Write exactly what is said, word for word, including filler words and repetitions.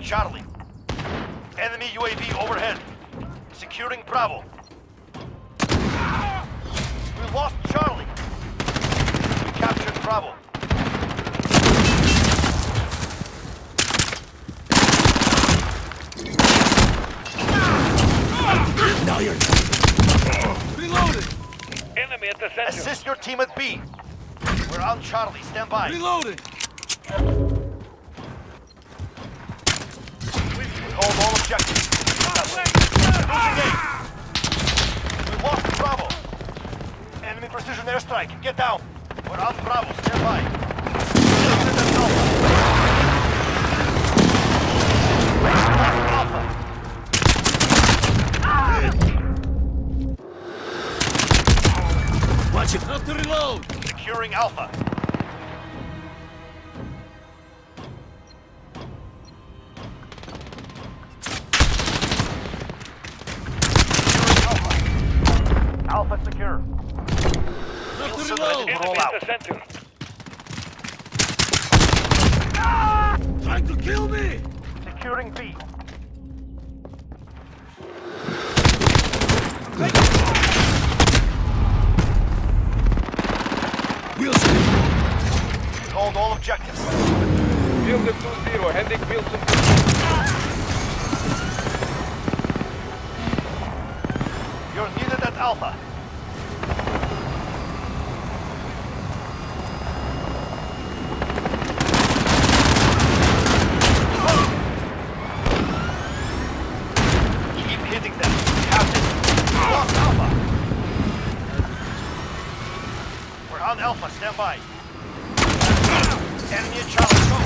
Charlie. Enemy U A V overhead. Securing Bravo. We lost Charlie. We captured Bravo. Now you're Reloading! Enemy at the center. Assist your team at B. We're on Charlie. Stand by. Reloading! We hold all objectives. Losing A. We lost Bravo. Enemy precision airstrike. Get down. We're on Bravo. Stand by. Lost Alpha. watch it. Have to reload! Securing Alpha. Securing Alpha. Alpha secure. Have to Nielsen reload! ready to Enemy roll at out. the center. Trying to kill me! Securing B. Wilson, Hold all objectives. Field of two zero, heading Wilson. You're needed at Alpha. Keep hitting them. Captain. Lost Alpha. We're on Alpha. Stand by. Enemy at Charlie. Go.